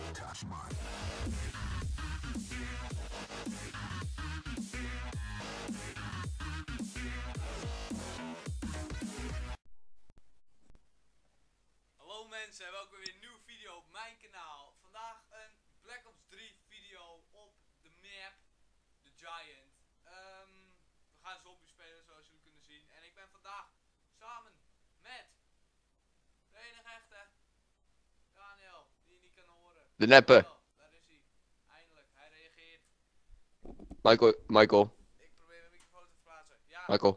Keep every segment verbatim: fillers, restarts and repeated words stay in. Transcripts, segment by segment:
Hallo mensen, welkom bij weer een nieuwe video op mijn kanaal. Vandaag een Black Ops drie video op de map, The Giant. Um, we gaan zombie spelen zoals jullie kunnen zien. En ik ben vandaag samen met de enige echte Daniel, die je niet kan horen. De neppe. Oh, daar is hij. Eindelijk, hij reageert. Michael, Michael, Ik probeer mijn microfoon te verplaatsen. Ja, Michael.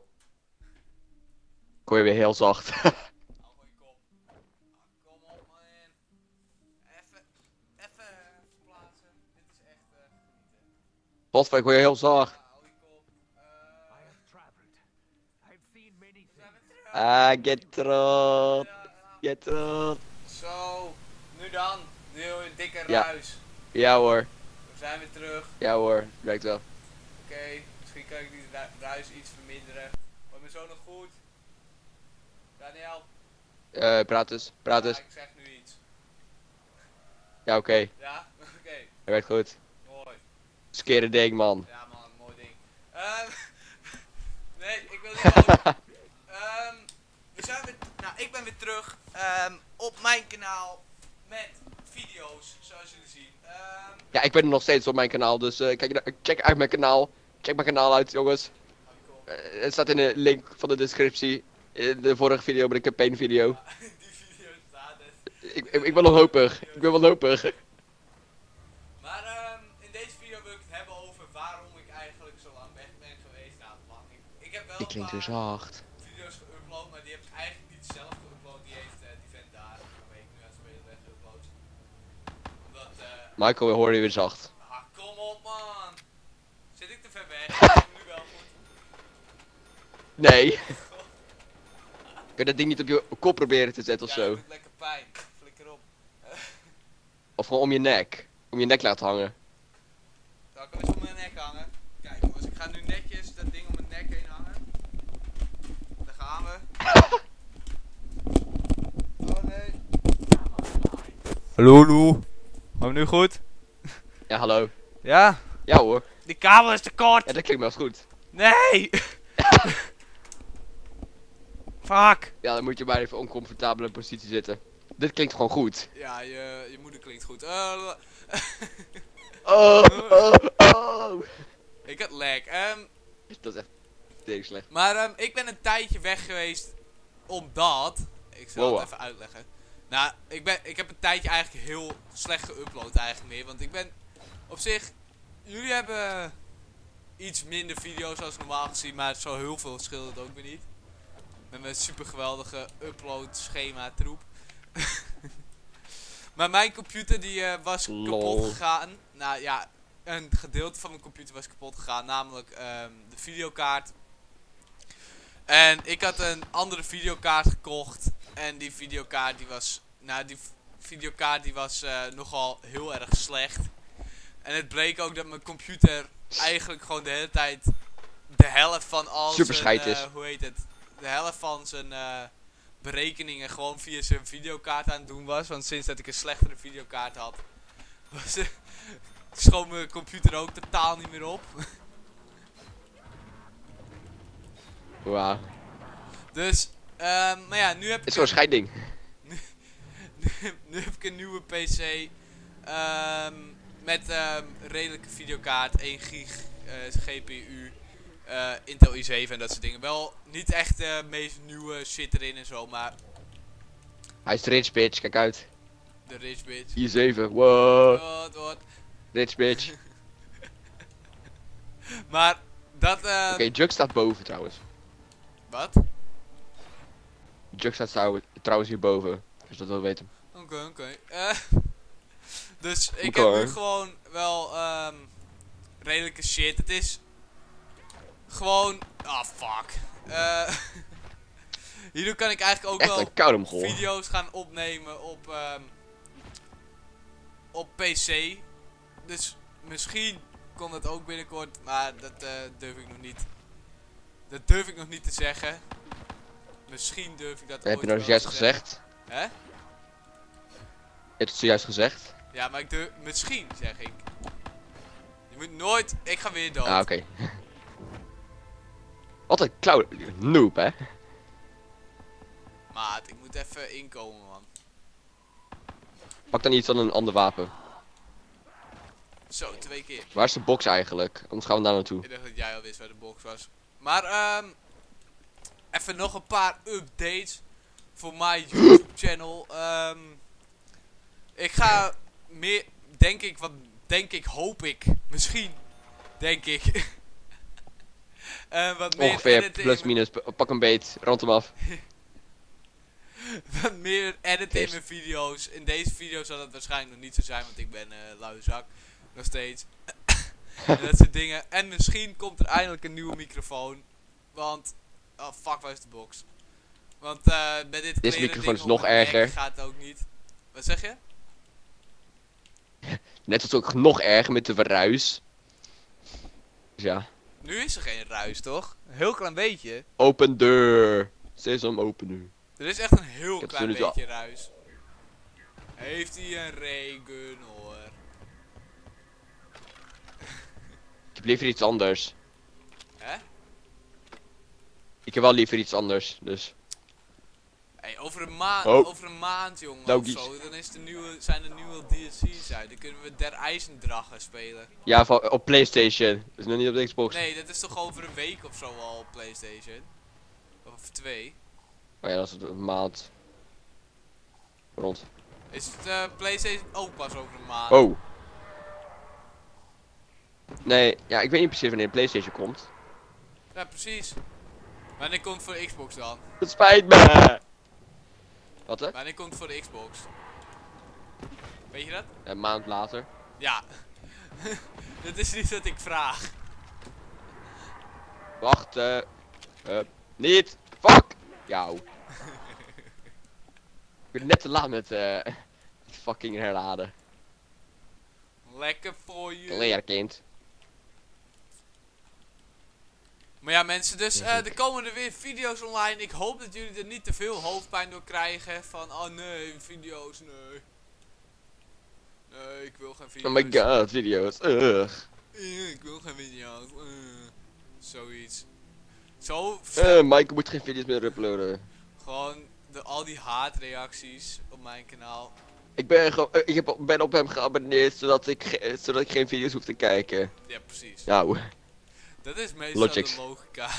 Ik hoor je weer heel zacht. hou gewoon je kop. Ah, kom op man. Even, even verplaatsen. Dit is echt uh, genieten. Godver, ik hoor je heel zacht. Ja, hou je kop. Uh, I have traveled. I've seen many we zijn things. weer terug. Ah, get trot. Ja, ja. Get trot. Zo, nu dan. Nu een dikke Ja. ruis. Ja hoor, We zijn weer terug. ja hoor, werkt wel. Oké, okay, misschien kan ik die ru- ruis iets verminderen. Hoor me zo nog goed? Daniel? Eh, praat eens, praat Ja, eens. ik zeg nu iets. Ja, oké, Ja? Oké, dat werkt goed. mooi. Skere ding, man. Ja man, mooi ding. Ehm nee, ik wil niet over. Ehm we zijn weer, nou ik ben weer terug ehm op mijn kanaal met video's, zoals jullie zien. Ehm Ja, ik ben er nog steeds op mijn kanaal, dus eh, kijk, na- check uit mijn kanaal. Check mijn kanaal uit, jongens. hou je kop. Eh, het staat in de link van de descriptie. In de vorige video, met de campaign video. Ja, die video staat het. Ik, ik, ik ben wanhopig, ik ben wanhopig. Maar ehm in deze video wil ik het hebben over waarom ik eigenlijk zo lang weg ben geweest. Nou, lang. Ik, ik heb wel Die een klinkt weer paar zacht. video's geüpload, maar die heb ik eigenlijk niet zelf geüpload. Die heeft uh, die vent daar, waarmee ik nu aan het spelen ben, geüpload. Omdat, eh, Michael, hoor je weer zacht. ah, kom op man. Zit ik te ver weg? Nu wel goed. Nee. Kun je dat ding niet op je kop proberen te zetten of Ja, dat zo? doet lekker pijn. Flikker op. Of gewoon om je nek. Om je nek laten hangen. Zal ik hem eens om mijn nek hangen? Kijk jongens, ik ga nu netjes dat ding om mijn nek heen hangen. Daar gaan we. Oh nee. Hallo, hallo. Gaan we nu goed? Ja, hallo. Ja? Ja hoor. Die kabel is te kort. Ja, dat klinkt wel goed. Nee! Fuck! Ja, dan moet je maar even oncomfortabel in positie zitten. Dit klinkt gewoon goed. Ja, je, je moeder klinkt goed. Uh, Oh, oh, oh. ik had lag. Ehm, Dat is echt tegen slecht. maar ehm, ik ben een tijdje weg geweest omdat... Ik zal Wow. het even uitleggen. Nou, ik, ben, ik heb een tijdje eigenlijk heel slecht geüpload eigenlijk meer. Want ik ben op zich... Jullie hebben iets minder video's als normaal gezien, maar zo heel veel scheelt het ook weer niet. Met mijn super geweldige upload schema troep. Maar mijn computer die uh, was Lol. kapot gegaan. Nou ja, een gedeelte van mijn computer was kapot gegaan, namelijk um, de videokaart. En ik had een andere videokaart gekocht. En die videokaart die was, nou die videokaart die was uh, nogal heel erg slecht. En het bleek ook dat mijn computer eigenlijk gewoon de hele tijd de helft van al Super zijn, scheid is. uh, hoe heet het, de helft van zijn uh, berekeningen gewoon via zijn videokaart aan het doen was. Want sinds dat ik een slechtere videokaart had, was, uh, schoot mijn computer ook totaal niet meer op. Wauw. Dus, um, maar ja, nu heb Het ik is gewoon een scheidding. nu, nu, nu heb ik een nieuwe P C. Um, met um, redelijke videokaart, één gig uh, G P U, uh, Intel i zeven en dat soort dingen. Wel niet echt de uh, meest nieuwe shit erin en zo, maar Hij is rich bitch, kijk uit. de rich bitch. I zeven, wow. Wat, wat. Rich bitch. Maar dat, uh, Oké, Jug staat boven trouwens. wat? Jug staat trouw- trouwens hierboven. Dus dat wil weten. Oké, okay, oké. Okay. Uh, dus ik Oké. heb nu gewoon wel um, redelijke shit. Het is gewoon... Ah, oh, fuck. Uh, hierdoor kan ik eigenlijk ook Echt wel een koude mogol. video's gaan opnemen op, um, op P C. Dus misschien komt het ook binnenkort, maar dat uh, durf ik nog niet. Dat durf ik nog niet te zeggen. Misschien durf ik dat Heb ooit je nou wel juist te gezegd? zeggen. Hè? Je hebt het zojuist gezegd. Ja, Ja, maar ik durf... Misschien, zeg ik. Je moet nooit... Ik ga weer dood. Ah, oké. Wat een klauw... noob, hè? Maat, ik moet even inkomen, man. Pak dan iets dan een ander wapen. Zo, twee keer. Waar is de box eigenlijk? Anders gaan we daar naartoe. Ik dacht dat jij al wist waar de box was. Maar, ehm... even nog een paar updates voor mijn YouTube channel. Ehm... Ik ga meer... Denk ik, wat... Denk ik, hoop ik. Misschien. Denk ik. uh, wat meer Ongeveer, editen plus in minus, pak een beet, rond hem af. mijn- wat meer editen in Eerst. mijn video's. In deze video zal het waarschijnlijk nog niet zo zijn, want ik ben uh, luie zak. Nog steeds. En dat soort dingen. En misschien komt er eindelijk een nieuwe microfoon. Want... Oh, fuck, waar is de box? Want uh, met dit Deze kleren microfoon ding is op nog mijn nek erger. gaat het ook niet. Wat zeg je? Net als ook nog erger met de verruis. Dus ja. Nu is er geen ruis, toch? Een heel klein beetje. Open deur. Sesam open nu. Er is echt een heel heb klein ze nu beetje ruis. Heeft hij een regen hoor. Ik heb liever iets anders. Hè? Ik heb wel liever iets anders, dus. Hey, over een maand, Oh. over een maand jongen Nou, of die- zo, dan is de nieuwe, zijn er nieuwe D L C's uit. Dan kunnen we Der IJzendrachen spelen. Ja, van, op PlayStation. Dat is nog niet op de Xbox. Nee, dat is toch over een week of zo al op PlayStation? Of twee? Oh ja, dat is een maand. Rond. Is het eh, PlayStation ook pas over een maand? Oh. Nee, ja, ik weet niet precies wanneer PlayStation komt. Ja, precies. Wanneer komt het voor de Xbox dan? Het spijt me. Wat hè? Wanneer komt het voor de Xbox? Weet je dat? Een maand later. Ja. Dat is niet wat ik vraag. Wacht, eh. eh, niet. Fuck. Jou. Ik ben net te laat met eh. het fucking herladen. Lekker voor je. Leerkind. Maar ja mensen, dus eh, er komen er weer video's online. Ik hoop dat jullie er niet te veel hoofdpijn door krijgen. Van, oh nee, video's, nee. Nee, ik wil geen video's. Oh my god, video's. Ugh. Eh, ik wil geen video's. eh. Zoiets. Zo, Eh, Mike moet geen video's meer uploaden. gewoon de, al die haatreacties op mijn kanaal. Ik ben, gewoon- eh, ik heb, op- ben op hem geabonneerd zodat ik, ge- zodat ik geen video's hoef te kijken. Ja, precies. Nou, Dat is meestal Logics. de logica.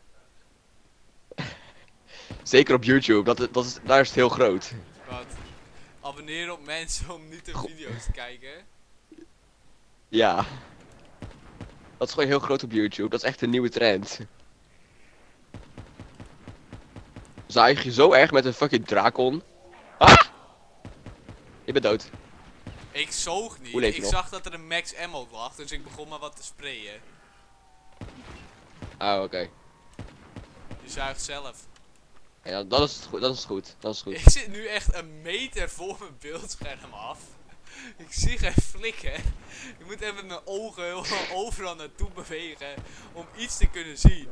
zeker op YouTube, dat, is- dat is, daar is het heel groot. Wat? Abonneren op mensen om niet de video's te kijken. Ja. Dat is gewoon heel groot op YouTube, dat is echt een nieuwe trend. Zaag je zo erg met een fucking dracon. Ah! Je bent dood. Ik zoog niet. Hoe leef je Ik nog? zag dat er een max ammo lag, dus ik begon maar wat te sprayen. Ah, oké. Je zuigt zelf. Ja, dat is het goed, dat is goed, dat is goed. Ik zit nu echt een meter voor mijn beeldscherm af. Ik zie geen flikker. Ik moet even mijn ogen heel overal naartoe bewegen om iets te kunnen zien.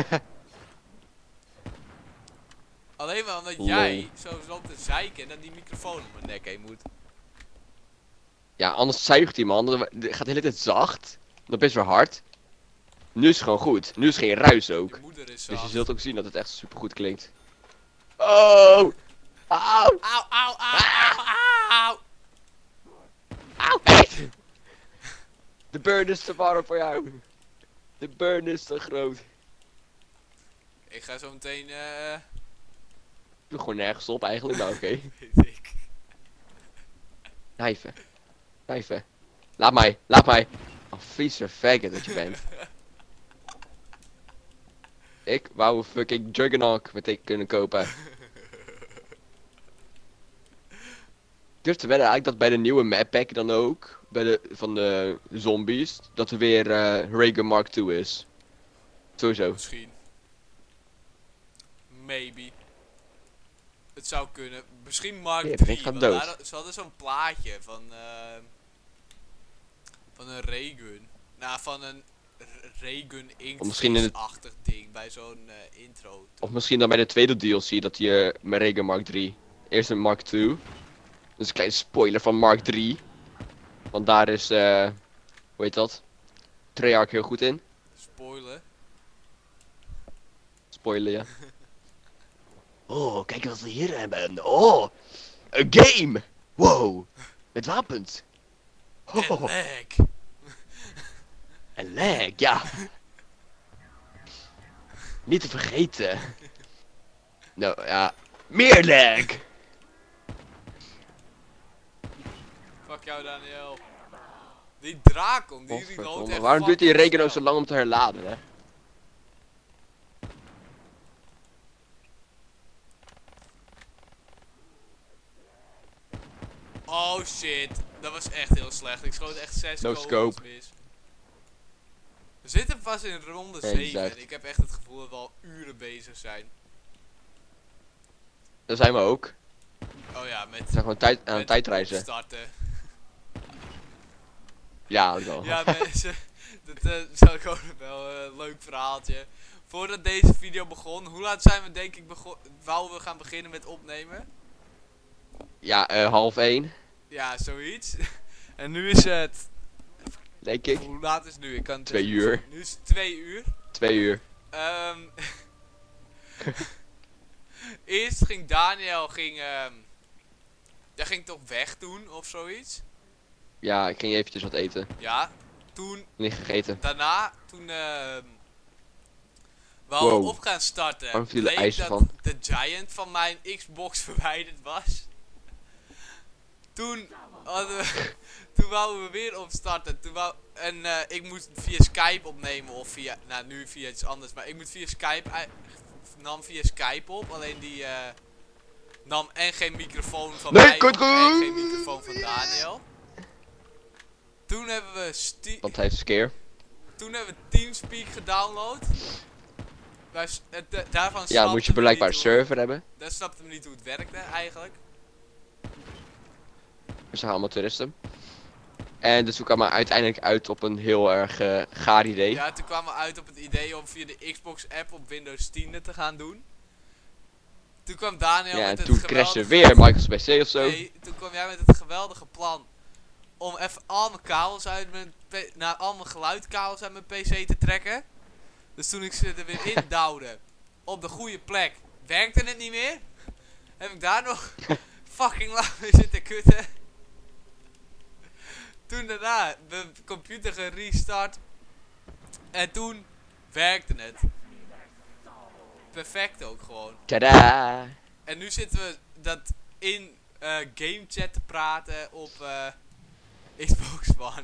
Alleen maar omdat Lol. jij zo zat te zeiken dat die microfoon om mijn nek heen moet. Ja, anders zuigt die man, dan gaat de hele tijd zacht, dan best weer hard. Nu is het gewoon goed, nu is geen ruis ook. Je moeder is Dus je zacht. zult ook zien dat het echt super goed klinkt. Oh! Auw! Auw, auw, auw, auw, auw. Auw! Echt! De burn is te warm voor jou. De burn is te groot. Ik ga zo meteen, eh, Ik doe gewoon nergens op eigenlijk, maar oké. weet ik. Knijven. Knijven. Laat mij, laat mij. Oh, vieze faggot dat je bent. Ik wou een fucking Juggernaut met ik kunnen kopen. Ik durf te wedden eigenlijk dat bij de nieuwe map pack dan ook, bij de, van de zombies, dat er weer eh Reagan Mark twee is. Sowieso. Misschien. Maybe. Het zou kunnen. Misschien Mark Ja, drie. ik ga want dood. daar- Ze hadden zo'n plaatje van, eh van een raygun. Nou, van een r- raygun Of misschien in het- inktvlies-achtig ding bij zo'n eh, intro. Of misschien dan bij de tweede D L C dat je uh, met Reagan Mark drie. Eerst een Mark twee. Dus een kleine spoiler van Mark drie. Want daar is, eh, hoe heet dat? Treyarch heel goed in. Spoilen. Spoilen, ja. Oh, kijk wat we hier hebben. Oh, een game. Wow, met wapens. En Oh, lag. en lag, ja. Niet te vergeten. Nou ja, meer lag. Fuck jou, Daniel. Die Dracon, die reloadt Godverdomme, echt waarom duurt die fucking Regeno snel. zo lang om te herladen, hè? Oh shit, dat was echt heel slecht. Ik schoot echt zes No kogels scope. mis. We zitten vast in ronde Nee, zeven exact. en ik heb echt het gevoel dat we al uren bezig zijn. Daar zijn we ook. Oh ja, met, We zijn gewoon tijd, aan met het tijdreizen. starten. Ja, ook wel. Ja mensen, dat eh, is ook gewoon wel eh, een leuk verhaaltje. Voordat deze video begon, hoe laat zijn we denk ik begon, wouden we gaan beginnen met opnemen? Ja, eh, half één, Ja, zoiets. En nu is het, denk ik. hoe laat is het nu? Ik kan het Twee even uur. zien. Nu is het twee uur. Twee uur. Ehm Eerst ging Daniel, ging, ehm jij ging toch weg toen of zoiets? Ja, ik ging eventjes wat eten. Ja. Toen, Niet gegeten. daarna, toen ehm wou Wow. we op gaan starten, Waarom viel er bleek ijzer dat van? de Giant van mijn Xbox verwijderd was. Toen hadden we, toen wouden we weer opstarten. Toen wou, en eh, ik moest via Skype opnemen of via, nou nu via iets anders, maar ik moet via Skype, ei- nam via Skype op, alleen die eh, nam en geen microfoon van Nee, mij kut, op, en kut. geen microfoon van Daniel. Toen hebben we Ste- Want hij is skeer. toen hebben we Teamspeak gedownload. Wij s- het, eh, daarvan Ja, snapten moet je we blijkbaar een niet hoe- server hebben. Daar snapten we niet hoe het werkte eigenlijk. We zijn allemaal toeristen. En dus we kwamen uiteindelijk uit op een heel erg eh, gaar idee. Ja, toen kwamen we uit op het idee om via de Xbox app op Windows tien het te gaan doen. Toen kwam Daniel Ja, met en het toen geweldige... crashte weer Michael's P C of zo. Nee, toen kwam jij met het geweldige plan om even al mijn kabels uit mijn... P- nou, al mijn geluidkabels uit mijn P C te trekken. Dus toen ik ze er weer in duwde, op de goede plek, werkte het niet meer. Heb ik daar nog fucking lang mee zitten kutten. Toen daarna de computer gerestart. En toen werkte het. Perfect ook gewoon. Tada! En nu zitten we dat in eh game chat te praten op eh, Xbox One.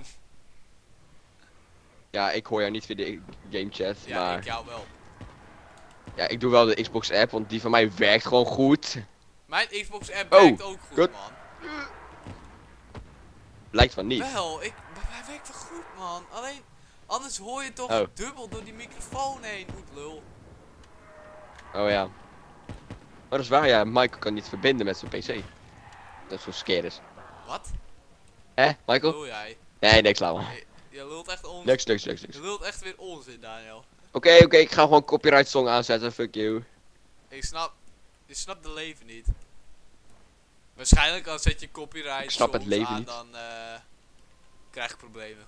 Ja, ik hoor jou niet via de game chat, Ja, maar ik jou wel. ja, ik doe wel de Xbox app, want die van mij werkt gewoon goed. Mijn Xbox app Oh, werkt ook goed, kut. man. Lijkt van niet. Wel, ik, hij werkt wel goed, man. Alleen, anders hoor je toch Oh. dubbel door die microfoon heen. Goed lul. Oh ja. Maar dat is waar, ja, Michael kan niet verbinden met zijn P C. Dat is zo scared is. Wat? Hè, Michael? Lul jij? Nee, niks, laat maar. Je, je lult echt onzin. Niks, niks, niks, niks. Je lult echt weer onzin, Daniel. Oké, oké, ik ga gewoon copyright song aanzetten, fuck you. Ik snap, je snapt de leven niet. Waarschijnlijk als zet je copyright Ik snap het songs leven aan, niet. dan eh krijg ik problemen.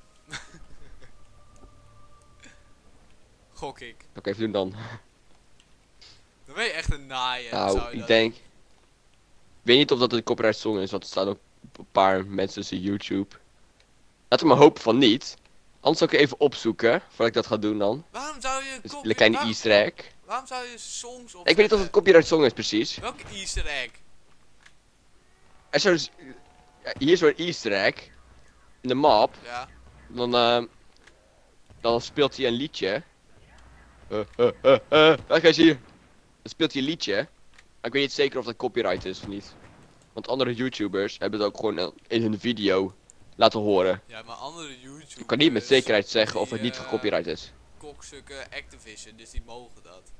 Gok ik. Oké, even doen dan. Dan ben je echt een naaien. Nou, zou je ik dat denk... Ik weet niet of dat een copyright song is, want er staan ook een paar mensen zijn YouTube. Laten we maar hopen van niet. Anders zal ik er even opzoeken, voordat ik dat ga doen dan. doen? Waarom zou je Dus copy- een kleine waar- easter egg. Waarom zou je songs op? Ik weet niet of het copyright song is precies. Welke easter egg? Er is zo'n... ja, hier is zo'n easter egg. In de map. Ja. Dan, eh, dan speelt hij een liedje. Uh, uh, uh, uh, kijk eens hier. Dan speelt hij een liedje. Maar ik weet niet zeker of dat copyright is of niet. Want andere YouTubers hebben het ook gewoon eh, in hun video laten horen. Ja, maar andere YouTubers... Ik kan niet met zekerheid zeggen of het die, niet eh, gecopyright is. Kokstukken Activision, dus die mogen dat.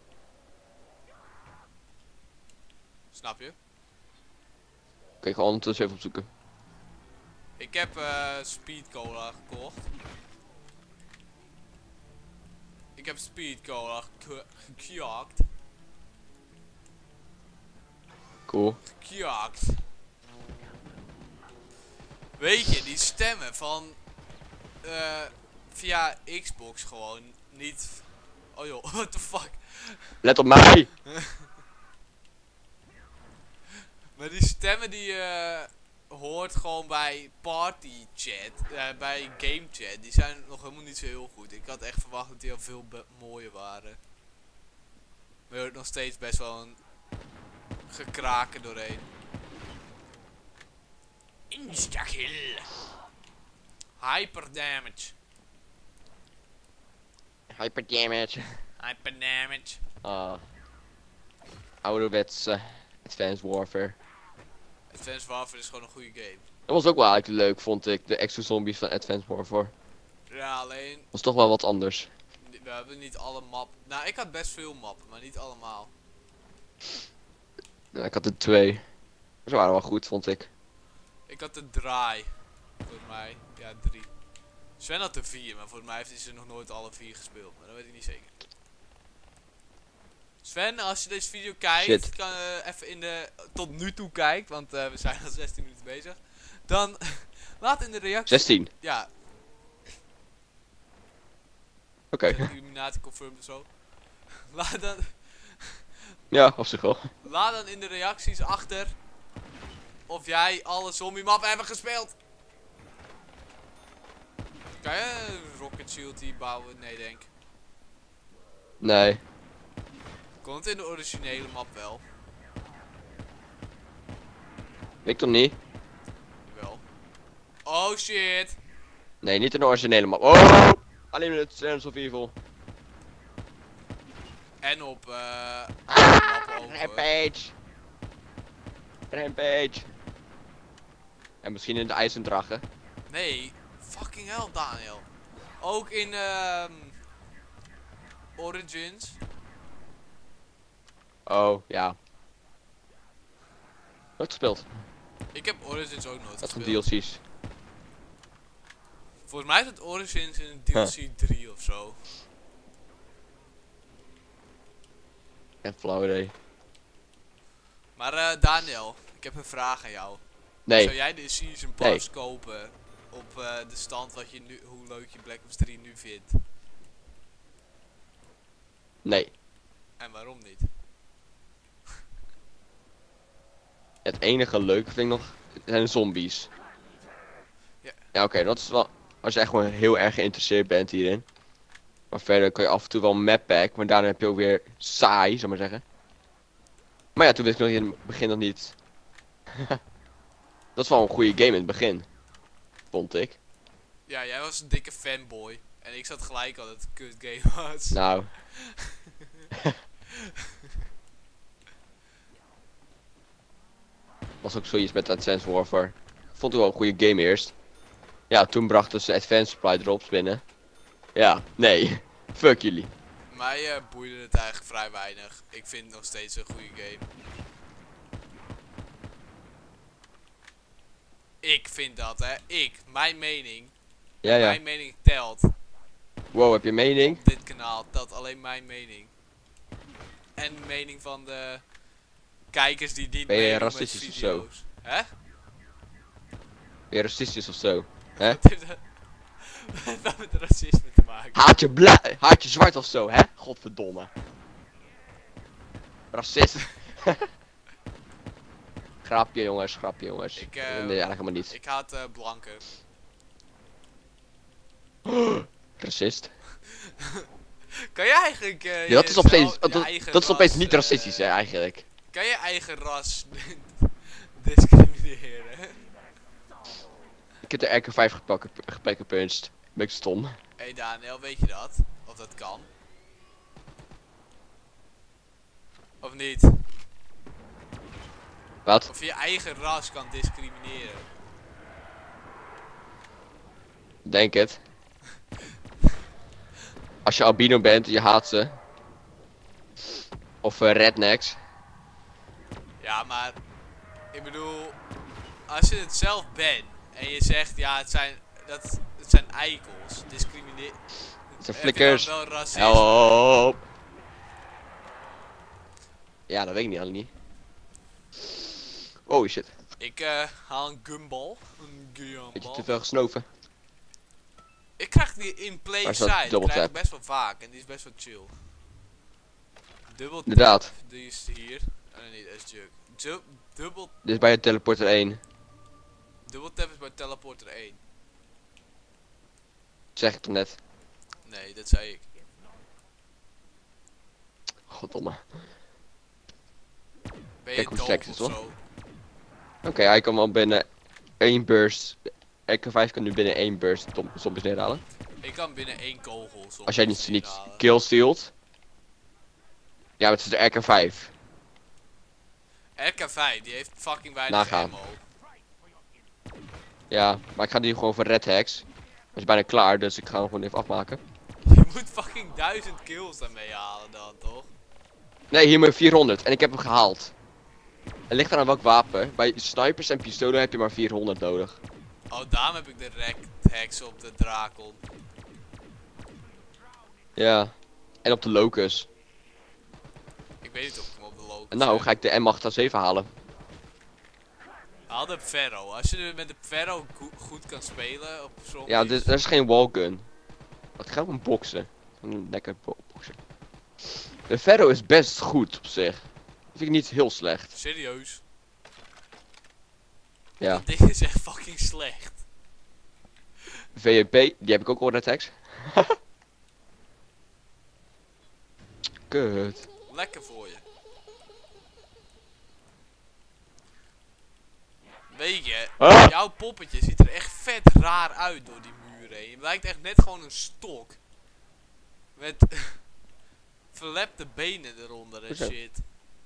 Snap je? Oké, ik ga ondertussen even opzoeken. Ik heb eh Speed Cola gekocht. Ik heb Speed Cola gek- gekjakt. Cool. Gekjakt. Weet je, die stemmen van eh via Xbox gewoon niet. Oh joh, what the fuck. Let op mij! Maar die stemmen die je hoort gewoon bij party chat, eh, bij game chat, die zijn nog helemaal niet zo heel goed. Ik had echt verwacht dat die al veel be- mooier waren. Maar je hoort nog steeds best wel een gekraken doorheen. Instakill. Hyper damage. Hyper damage. Hyper damage. Ah. Ouderwets uh, Advanced Warfare. Advanced Warfare is gewoon een goede game. Dat was ook wel eigenlijk leuk, vond ik. De extra zombies van Advanced Warfare. Ja, alleen Was toch wel wat anders. we hebben niet alle mappen. Nou, ik had best veel mappen, maar niet allemaal. Nou, ik had er twee. Ze waren wel goed, vond ik. Ik had de draai. Volgens mij. Ja, drie. Sven had er vier, maar volgens mij heeft hij ze nog nooit alle vier gespeeld. Maar dat weet ik niet zeker. Sven, als je deze video kijkt, Shit. kan, eh, even in de. Tot nu toe kijkt, want eh, we zijn al zestien minuten bezig. Dan laat in de reactie. zestien. Ja, Oké. Illuminati confirmed of zo. Laat dan, Ja, op zich wel. laat dan in de reacties achter of jij alle zombie mappen hebben gespeeld. Kan je een rocket shield hier bouwen? Nee, denk. Nee. Komt in de originele map wel. Ik toch niet? Wel. Oh shit. Nee, niet in de originele map. Oh! Alleen in het Strands of Evil. En op eh mappen ook, hoor. Rampage. Rampage. En misschien in de IJzendrachen. Nee, fucking hell Daniel. Ook in ehm Origins. Oh, ja. Nooit gespeeld. Ik heb Origins ook nooit Dat zijn gespeeld. D L C's. Volgens mij is het Origins in D L C drie of zo. En flauw idee. Maar eh Daniel, ik heb een vraag aan jou. Zou Nee. jij de Season Nee. Pass kopen op eh, de stand wat je nu, hoe leuk je Black Ops drie nu vindt? Nee. En waarom niet? Het enige leuke vind ik nog zijn de zombies. Ja. Ja, oké, dat is wel. Als je echt gewoon heel erg geïnteresseerd bent hierin. Maar verder kan je af en toe wel een map pack, maar daarna heb je ook weer saai, zou maar zeggen. Maar ja, toen wist ik nog in het begin nog niet. Dat is wel een goede game in het begin. Vond ik. Ja, jij was een dikke fanboy. En ik zat gelijk al dat het een kut game was. Nou. Was ook zoiets met Advanced Warfare. Vond ik wel een goede game eerst. Ja, toen brachten ze Advanced Supply drops binnen. Ja, nee. Fuck jullie. Mij eh, boeide het eigenlijk vrij weinig. Ik vind het nog steeds een goede game. Ik vind dat, hè. Ik. Mijn mening. Ja, ja. Mijn mening telt. Wow, heb je mening? Op dit kanaal telt alleen mijn mening. En de mening van de kijkers die niet Ben je meedoen met racistisch of zo? video's. Hè? Weer racistisch of zo? Hè? Wat heeft dat- wat heeft dat met racisme te maken? Haat je blij, haat je zwart of zo, hè? Godverdomme. Racist. Grapje jongens, grapje jongens. Ik, eh, nee, eigenlijk helemaal niet. Ik haat eh blanken. Racist. Kan je eigenlijk eh, Ja, dat is jezelf- opeens, je dat, dat eigen is opeens ras, niet eh, racistisch hè, eigenlijk. Kan je eigen ras discrimineren? Ik heb de R K vijf gepakken, gepakkepunched. Ben ik stom. Hé hey Daniel, weet je dat? Of dat kan? Of niet? Wat? Of je eigen ras kan discrimineren. Denk het. Als je albino bent, je haat ze. Of eh, rednecks. Ja, maar ik bedoel, als je het zelf bent en je zegt, ja, het zijn, dat, het zijn eikels, discrimineer. Het zijn heb je dan flikkers. wel racisme? Help. Ja, dat weet ik niet, eigenlijk niet. Oh shit. Ik eh, haal een gumball. Een Beetje gumball. te veel gesnoven. Ik krijg die in plain Waar is dat sight. Die double krijg ik tap? best wel vaak en die is best wel chill. Dubbel tap, Inderdaad. die is hier. Oh nee, dat is jug. Ju dubbel, Dit is bij het teleporter één. dubbel tap is bij teleporter één. Zeg ik toch net. Nee, dat zei ik. Goddomme. Ben je Kijk hoe doof sterk het of is, toch? zo? Oké, hij kan wel binnen één burst. R K vijf kan nu binnen één burst tom- zombies neerhalen. Ik kan binnen één kogel soms Als jij niet, niet inhalen. kill stealt. Ja, maar het is de R K vijf. R K vijf, die heeft fucking weinig Nagaan. ammo. Ja, maar ik ga die gewoon voor red hacks. Hij is bijna klaar, dus ik ga hem gewoon even afmaken. Je moet fucking duizend kills daarmee halen dan, toch? Nee, hier maar vierhonderd. En ik heb hem gehaald. Het ligt aan welk wapen. Bij snipers en pistolen heb je maar vierhonderd nodig. Oh, daarom heb ik de rect hacks op de Drakon. Ja. En op de locus. Ik weet niet of ik hem op de locus En nou heb. ga ik de M acht zeven halen. Haal de Ferro. Als je er met de Ferro go goed kan spelen op zombies. Ja, dit, dat is geen wallgun. Wat gaat om boksen? Een lekker bo boksen. De Ferro is best goed op zich. Dat vind ik niet heel slecht. Serieus? Ja. Dat ding is echt fucking slecht. V E P, die heb ik ook al red hacks. Kut. Lekker voor je. Weet je, Ah! jouw poppetje ziet er echt vet raar uit door die muren heen. Je lijkt echt net gewoon een stok. Met verlepte benen eronder en Hoezo? shit.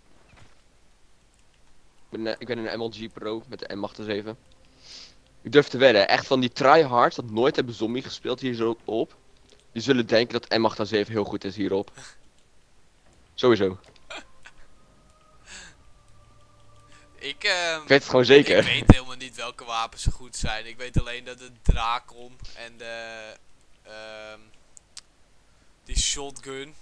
Ik ben, eh, ik ben een M L G Pro met de M acht zeven. Ik durf te wedden, echt van die tryhards dat nooit hebben zombie gespeeld hier zo op. Die zullen denken dat M acht zeven heel goed is hierop. Sowieso. Ik, ehm Ik weet het gewoon zeker. ik weet helemaal niet welke wapens zo goed zijn. Ik weet alleen dat de Drakon en de... ehm die shotgun.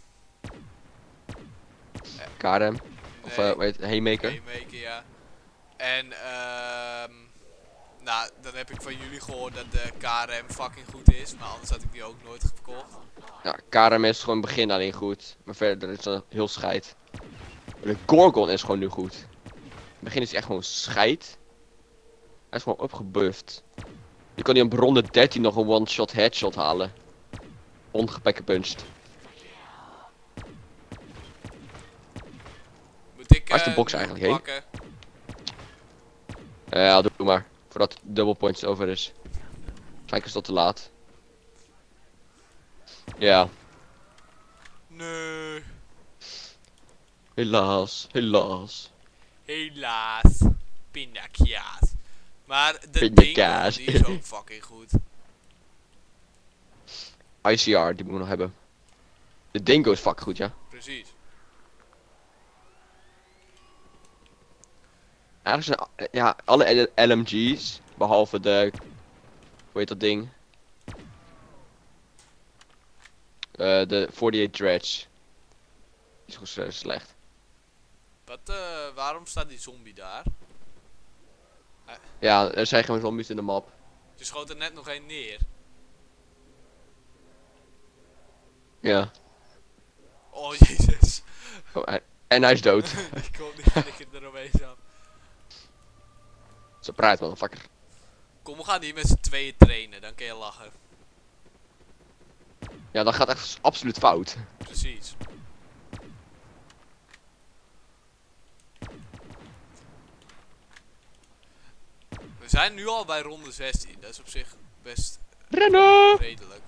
K R M. Of Nee. eh, hoe heet het? Haymaker. Haymaker, ja. En ehm nou, dan heb ik van jullie gehoord dat de K R M fucking goed is. Maar anders had ik die ook nooit gekocht. Ja, K R M is gewoon begin alleen goed. Maar verder is het heel scheid. Maar de Gorgon is gewoon nu goed. In het begin is hij echt gewoon scheid. Hij is gewoon opgebufft. Je kan die op ronde dertien nog een one-shot headshot halen. Ongepekkepunched. Moet ik Waar is de eh, box nu eigenlijk heen? pakken? Eh, ja, doe maar. Voordat de double points over is. Waarschijnlijk is dat te laat. Ja, Nee. helaas, helaas. Helaas. Pindakaas. Maar de Pindakaas. Dingo, die is ook fucking goed. I C R, die moet ik nog hebben. De Dingo is fucking goed, ja. Precies. Eigenlijk zijn a- ja, alle L M G's, behalve de, hoe heet dat ding? Eh, de forty-eight Dredge. Die is gewoon zo slecht. Wat, eh, waarom staat die zombie daar? Ja, er zijn geen zombies in de map. Je schoot er net nog één neer. Ja. Oh jezus. Oh, hij- en hij is dood. Die komt niet lekker er opeens af. Zo praat motherfucker. Kom, we gaan hier met z'n tweeën trainen, dan kun je lachen. Ja, dat gaat echt absoluut fout. Precies. We zijn nu al bij ronde zestien, dat is op zich best Rennen! redelijk.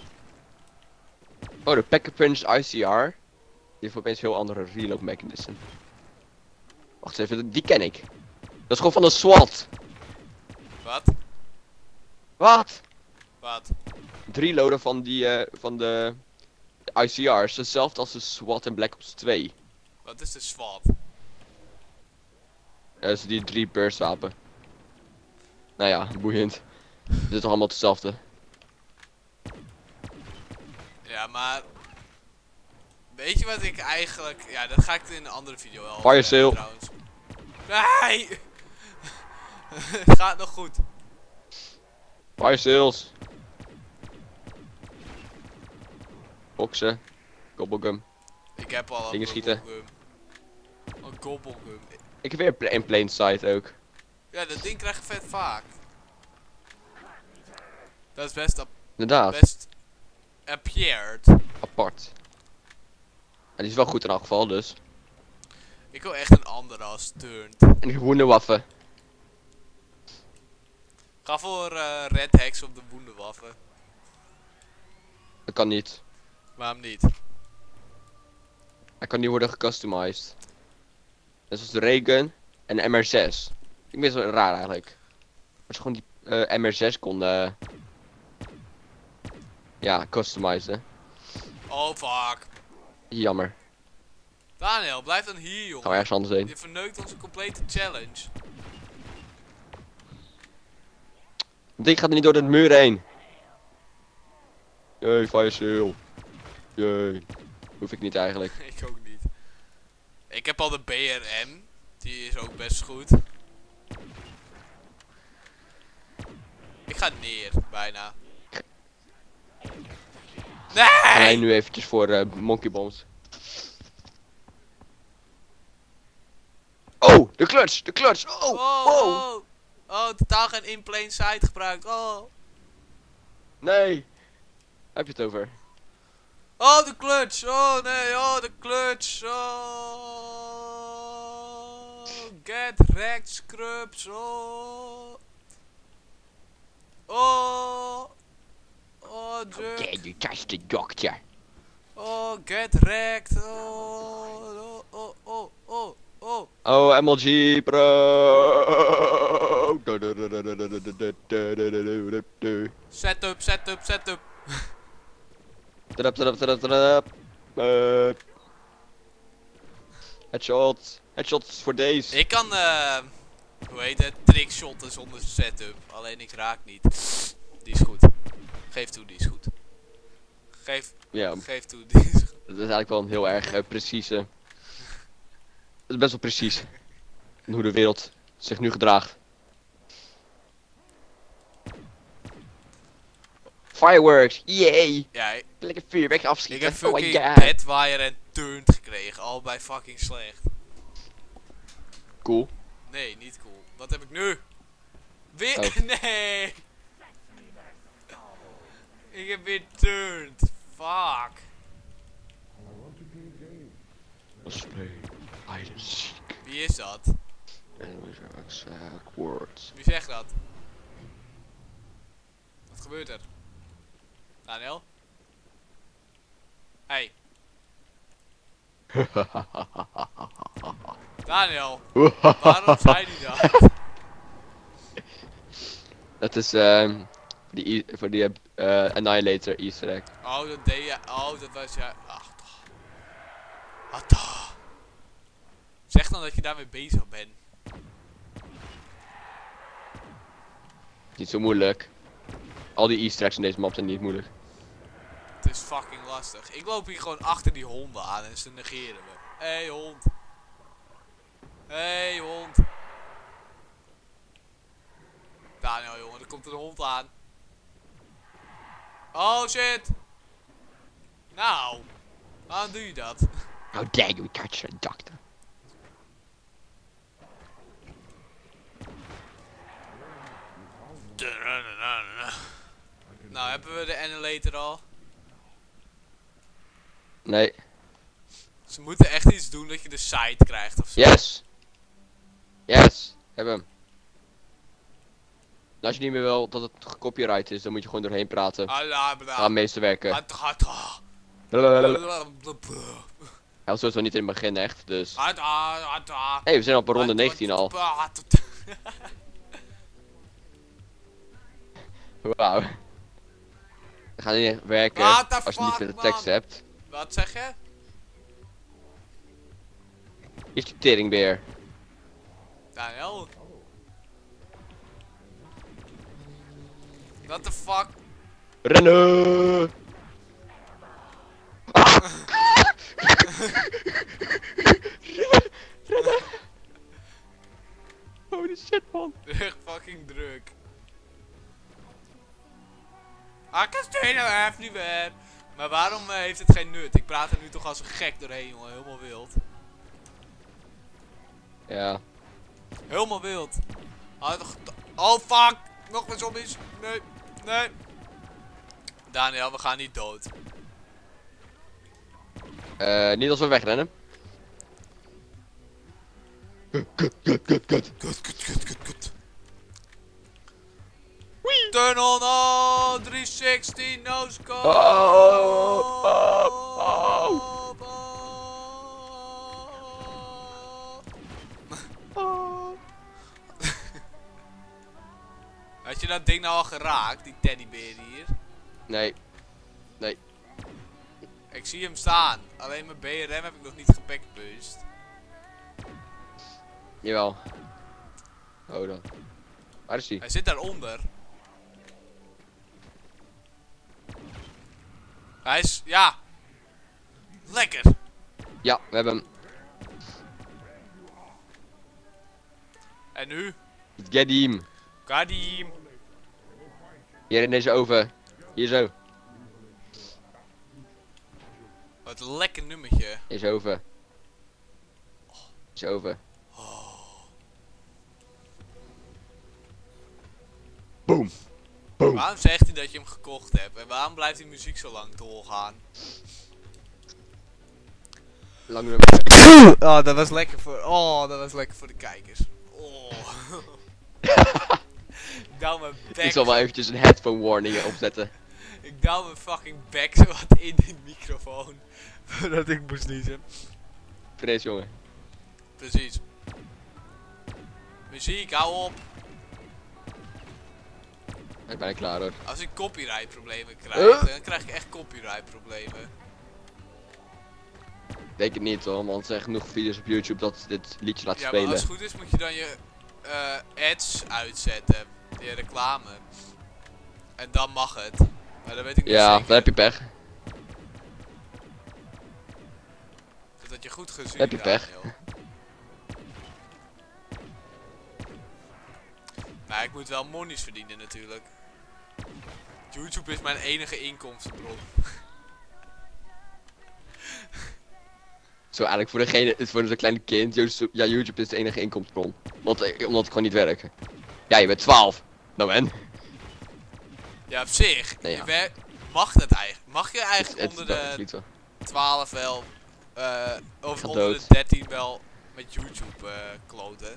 Oh, de Packer Punch I C R. Die heeft opeens heel andere reload mechanism. Wacht even, die ken ik. Dat is gewoon van de SWAT. Wat? Wat? Wat? Drie loaden van die, eh, van de, de I C R's. Hetzelfde als de SWAT in Black Ops twee. Wat is de SWAT? Dat is die drie burst wapen. Nou ja, boeiend. Het is toch allemaal hetzelfde. Ja, maar... Weet je wat ik eigenlijk... Ja, dat ga ik in een andere video wel Fire over hebben, sale. trouwens. Nee! Het gaat nog goed. Fire sales. Boksen. Gobblegum. Ik heb al een Dingen schieten. gobblegum. Een gobblegum. Ik heb weer pla- in plain sight ook. Ja, dat ding krijg je vet vaak. Dat is best, ap Inderdaad. best appeared. Apart. En die is wel goed in elk geval dus. Ik wil echt een andere als turnt. En die wonderwaffen. Ga voor eh, red hex op de wonderwaffen. Dat kan niet. Waarom niet? Hij kan niet worden gecustomized. Net zoals de Raygun en de M R zes. Ik vind het wel raar eigenlijk. Als ze gewoon die eh, M R zes konden... ja, customizen. Oh fuck. Jammer. Daniel, blijf dan hier Gaan we jongen. ergens anders heen. Je verneukt onze complete challenge. Dat ding gaat er niet door de muur heen. Jee, fire sale. Jee. Hoef ik niet eigenlijk. Ik ook niet. Ik heb al de B R M. Die is ook best goed. Ik ga neer, bijna. Ga jij Nee! nu eventjes voor eh, monkey bombs. Oh, de clutch, de clutch. Oh, Oh, wow. oh, oh, totaal geen in plain sight gebruikt. Oh. Nee. Heb je het over? Oh, de clutch. Oh, nee. Oh, de clutch. Oh. Get wrecked, scrubs. Oh. Oh. Oh, Okay, jerk. you touched the doctor. Oh, get wrecked. Oh, oh, oh, oh, oh, oh. Oh, M L G Pro. Setup, setup, setup. Tadap, tadap, tadap, tadap. Eh. Headshot. Headshots voor deze. Ik kan, eh, hoe heet het, trickshotten zonder setup. Alleen ik raak niet. Die is goed. Geef toe, die is goed. Geef, Ja, geef toe, die is goed. dat is eigenlijk wel een heel erg eh, precieze. Het is best wel precies. Hoe de wereld zich nu gedraagt. Fireworks, yay! Ja, ik, Lekker vuurwerk ik afschieten. heb Oh my fucking god. Deadwire en Turnt gekregen. Allebei fucking slecht. Cool. Nee, niet cool. Wat heb ik nu? Weer? Oh. Nee! Ik heb weer Turnt. Fuck. Spelen. Hide and seek. Wie is dat? Exact words. Wie zegt dat? Wat gebeurt er? Daniel? Hey. Daniel, waarom zei hij dat? Dat is ehm voor die, e- voor die eh, Annihilator easter egg. Oh, dat deed je. Oh, dat was jij. Ach, toch. Wat toch. Zeg dan dat je daarmee bezig bent. Niet zo moeilijk. Al die easter eggs in deze map zijn niet moeilijk. Het is fucking lastig. Ik loop hier gewoon achter die honden aan en ze negeren me. Hé hey, hond. Hé hey, hond. Daniel jongen, er komt een hond aan. Oh shit. Nou. Waarom doe je dat? How dare you touch a doctor? Nou, hebben we de annihilator al? Nee. Ze moeten echt iets doen dat je de site krijgt ofzo. Yes! Yes! Heb hem. En als je niet meer wil dat het gecopyright is, dan moet je gewoon doorheen praten. Allah, bla. Gaan meeste werken. Hat, hat, ha. Hij was sowieso niet in het begin echt, dus... Hat, ha, hat, ha. Hé, we zijn op ronde Hat, negentien al. hat, Wauw. We gaan niet werken What the als je niet fuck, meer de tekst man? hebt. Wat zeg je? Is die teringbeer. Daniel? What the fuck? Rennen! Ah! Rennen! Rennen! Holy shit man. Echt druk. I can stay now everywhere. Maar waarom uh, heeft het geen nut? Ik praat er nu toch als een gek doorheen, jongen. Helemaal wild. Ja. Helemaal wild. Oh, oh fuck. Nog meer zombies. Nee. Nee. Daniel, we gaan niet dood. Uh, niet als we wegrennen. Kut, kut, kut, kut. Kut, kut, kut, kut, kut. Tunnel no driehonderdzestig, no scope. Oh, oh, oh. Had je dat ding nou al geraakt, die teddybeer hier? Nee. Nee. Ik zie hem staan, alleen mijn B R M heb ik nog niet gepackbust. Jawel. Oh dan. Waar is hij? Hij zit daaronder. Hij is, ja. Lekker. Ja, we hebben hem. En nu? Get him. Kadim. Hier in deze oven. Hier zo. Wat een lekker nummertje. Deze oven. Deze oven. Boom. Boom. Waarom zegt hij dat je hem gekocht hebt? En waarom blijft die muziek zo lang doorgaan? Lang nummer. Oh, dat was lekker voor. Oh, dat was lekker voor de kijkers. Oh. Ik douw mijn bek. Ik zal wel eventjes een headphone warning opzetten. Ik douw mijn fucking bek zo wat in die microfoon. Voordat ik moest niezen. Vrees jongen. Precies. Muziek, hou op. Ik ben klaar hoor. Als ik copyright problemen krijg, Huh? dan krijg ik echt copyright problemen. Denk het niet hoor, want er zijn genoeg video's op YouTube dat dit liedje laat Ja, maar spelen. als het goed is moet je dan je uh, ads uitzetten. Je reclame. En dan mag het. Maar dat weet ik niet Ja, zeker. dan heb je pech. Dat had je goed gezien. Heb je pech. Daniel. Maar ik moet wel monies verdienen natuurlijk. YouTube is mijn enige inkomstenbron. Zo eigenlijk voor degene, voor zo'n kleine kind, YouTube- ja YouTube is de enige inkomstenbron. Want, eh, omdat het gewoon niet werkt. Ja, je bent twaalf. Nou en? Ja, op zich. Nee, je ja. wer- mag dat eigenlijk? Mag je Het, eigenlijk het, onder dat de is niet zo. twaalf wel, eh, of Ga onder dood. de dertien wel met YouTube eh kloten?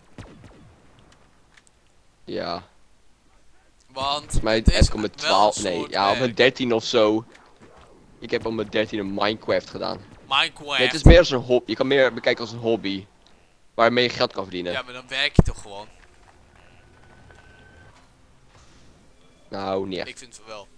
Ja. Want Volgens mij het is heb ik om met wel twaalf, een nee, soort ja, om met werk. dertien of zo. Ik heb om met dertien een Minecraft gedaan. Minecraft. Nee, het is meer als een hobby. Je kan meer bekijken als een hobby. Waarmee je geld kan verdienen. Ja, maar dan werk je toch gewoon? Nou, niet echt. Ik vind het wel.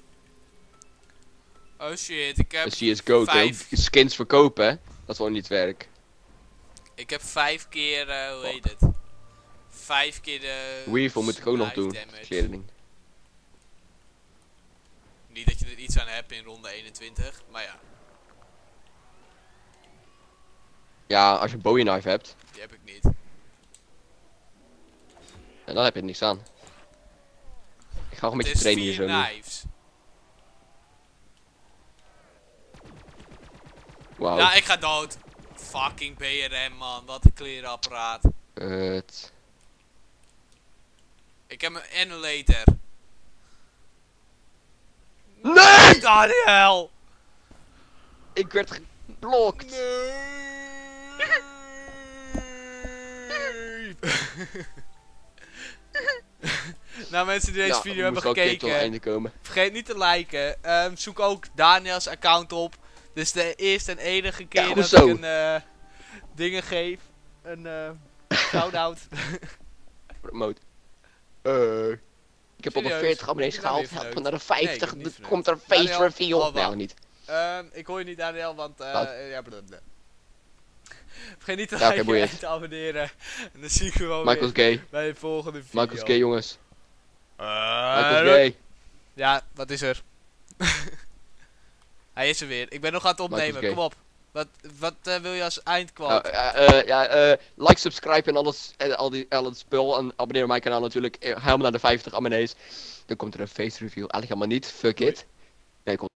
Oh shit, ik heb, Een C S G O, vijf, skins verkopen, hè? Dat is gewoon niet werk. ik heb vijf keer, eh, hoe heet het? Vijf keer de... Weevil moet ik ook nog doen. damage. Kleding. Niet dat je er iets aan hebt in ronde eenentwintig, maar ja, Ja, als je een Bowie knife hebt, die heb ik niet. en dan heb je er niks aan. Ik ga gewoon met Het je is trainen hier vier zo nu. knives. Wauw. Ja, ik ga dood. Fucking B R M man, wat een klerenapparaat. Het. Ik heb een emulator. Nee! Daniel! Ik werd geblokt. Nee! Nou mensen die deze Ja, video we hebben moesten ook een keer tot het gekeken, einde komen. vergeet niet te liken. Ehm, zoek ook Daniels account op. Dit is de eerste en enige keer goed dat zo. ik een eh, dingen geef. Een eh shout-out. Promote. Eh. Ik heb al de Serieus? veertig abonnees Heb je nou gehaald. weer Help verneukt? me naar de Nee, ik heb vijftig. niet Er verneukt. komt er een face Daniel, reveal. oh, Nee, wacht. nog niet. Ehm, ik hoor je niet Daniel, want eh Wat? ja, blablabla. Vergeet niet te Ja, oké, liken boeiend. en te abonneren. En dan zie ik je gewoon Michael's weer gay. bij de volgende video. Michael's gay, jongens. Eh, Michael's gay. Ja, wat is er? Hij is er weer. Ik ben nog aan het opnemen. Michael's Kom op. Wat, wat eh, wil je als Uh, eindquote? uh, uh, ja, uh, like, subscribe en alles, en al, die, al het spul. En abonneer op mijn kanaal natuurlijk. Eh, Helemaal naar de vijftig abonnees. Dan komt er een face review. Eigenlijk helemaal niet. Fuck it. Nee, komt